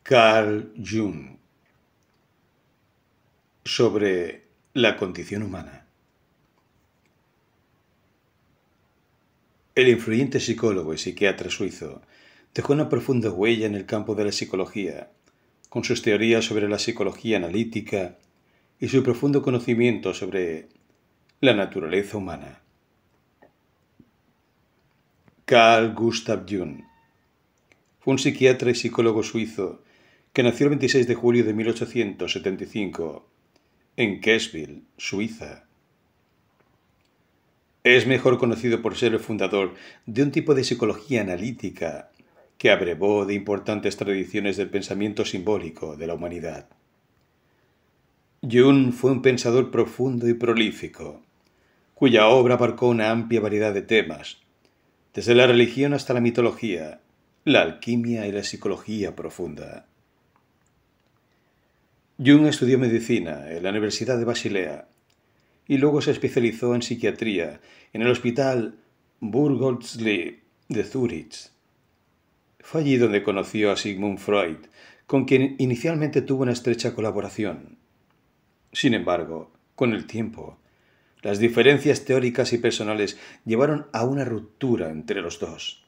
Carl Jung sobre la condición humana. El influyente psicólogo y psiquiatra suizo dejó una profunda huella en el campo de la psicología, con sus teorías sobre la psicología analítica y su profundo conocimiento sobre la naturaleza humana. Carl Gustav Jung fue un psiquiatra y psicólogo suizo que nació el 26 de julio de 1875 en Kitzbühel, Suiza. Es mejor conocido por ser el fundador de un tipo de psicología analítica que abrevó de importantes tradiciones del pensamiento simbólico de la humanidad. Jung fue un pensador profundo y prolífico, cuya obra abarcó una amplia variedad de temas, desde la religión hasta la mitología, la alquimia y la psicología profunda. Jung estudió medicina en la Universidad de Basilea y luego se especializó en psiquiatría en el Hospital Burgosli de Zúrich. Fue allí donde conoció a Sigmund Freud, con quien inicialmente tuvo una estrecha colaboración. Sin embargo, con el tiempo, las diferencias teóricas y personales llevaron a una ruptura entre los dos.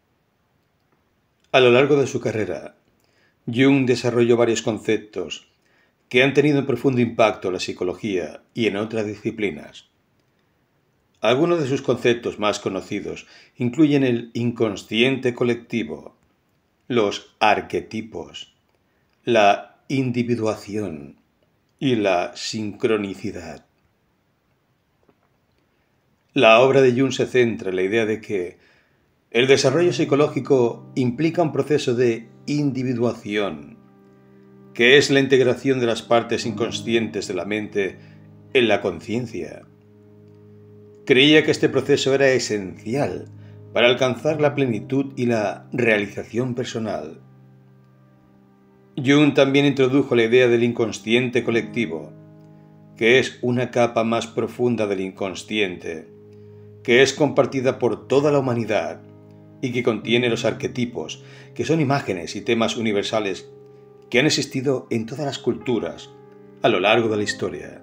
A lo largo de su carrera, Jung desarrolló varios conceptos que han tenido un profundo impacto en la psicología y en otras disciplinas. Algunos de sus conceptos más conocidos incluyen el inconsciente colectivo, los arquetipos, la individuación y la sincronicidad. La obra de Jung se centra en la idea de que el desarrollo psicológico implica un proceso de individuación, que es la integración de las partes inconscientes de la mente en la conciencia. Creía que este proceso era esencial para alcanzar la plenitud y la realización personal. Jung también introdujo la idea del inconsciente colectivo, que es una capa más profunda del inconsciente, que es compartida por toda la humanidad y que contiene los arquetipos, que son imágenes y temas universales que han existido en todas las culturas a lo largo de la historia.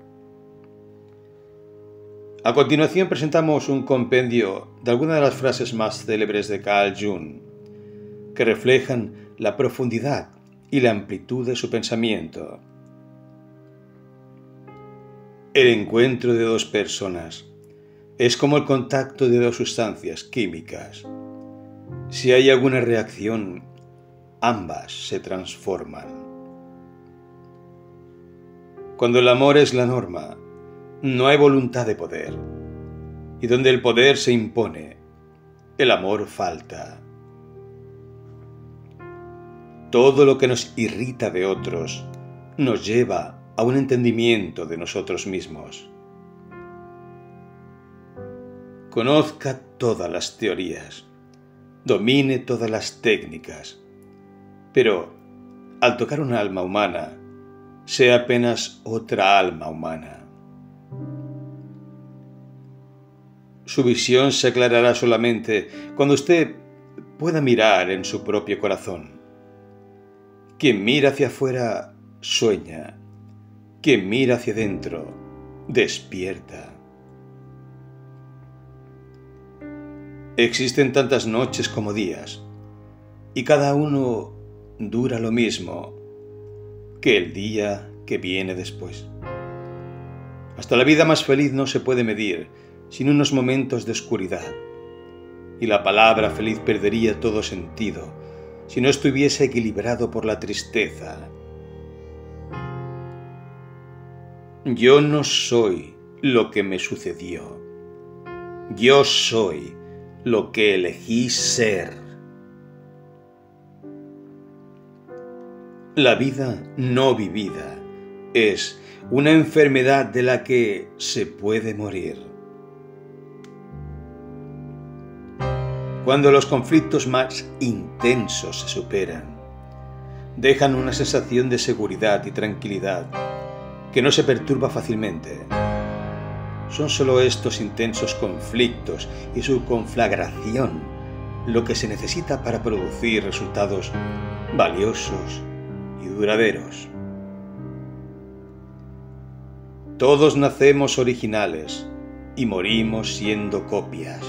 A continuación presentamos un compendio de algunas de las frases más célebres de Carl Jung, que reflejan la profundidad y la amplitud de su pensamiento. El encuentro de dos personas es como el contacto de dos sustancias químicas. Si hay alguna reacción, ambas se transforman. Cuando el amor es la norma, no hay voluntad de poder, y donde el poder se impone, el amor falta. Todo lo que nos irrita de otros nos lleva a un entendimiento de nosotros mismos. Conozca todas las teorías, domine todas las técnicas, pero al tocar una alma humana, sea apenas otra alma humana. Su visión se aclarará solamente cuando usted pueda mirar en su propio corazón. Quien mira hacia afuera sueña, quien mira hacia adentro despierta. Existen tantas noches como días, y cada uno dura lo mismo que el día que viene después. Hasta la vida más feliz no se puede medir sin unos momentos de oscuridad, y la palabra feliz perdería todo sentido si no estuviese equilibrado por la tristeza. Yo no soy lo que me sucedió. Yo soy lo que elegí ser. La vida no vivida es una enfermedad de la que se puede morir. Cuando los conflictos más intensos se superan, dejan una sensación de seguridad y tranquilidad que no se perturba fácilmente. Son solo estos intensos conflictos y su conflagración lo que se necesita para producir resultados valiosos y duraderos. Todos nacemos originales y morimos siendo copias.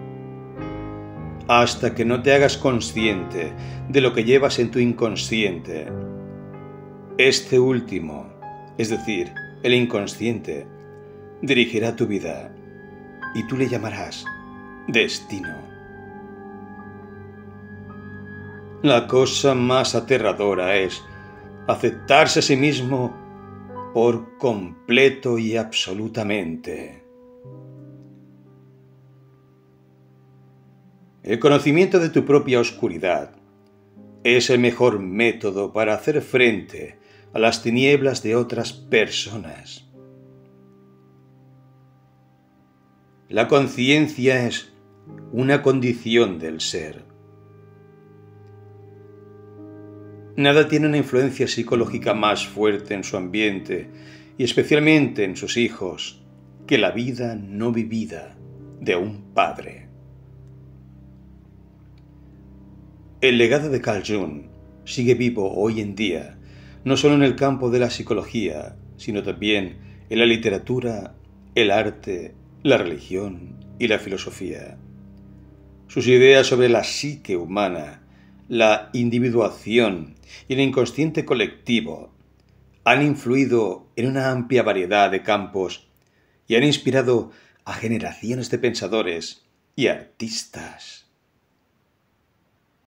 Hasta que no te hagas consciente de lo que llevas en tu inconsciente, este último, es decir, el inconsciente, dirigirá tu vida y tú le llamarás destino. La cosa más aterradora es aceptarse a sí mismo por completo y absolutamente. El conocimiento de tu propia oscuridad es el mejor método para hacer frente a las tinieblas de otras personas. La conciencia es una condición del ser. Nada tiene una influencia psicológica más fuerte en su ambiente y especialmente en sus hijos que la vida no vivida de un padre. El legado de Carl Jung sigue vivo hoy en día, no solo en el campo de la psicología, sino también en la literatura, el arte, la religión y la filosofía. Sus ideas sobre la psique humana, la individuación y el inconsciente colectivo han influido en una amplia variedad de campos y han inspirado a generaciones de pensadores y artistas.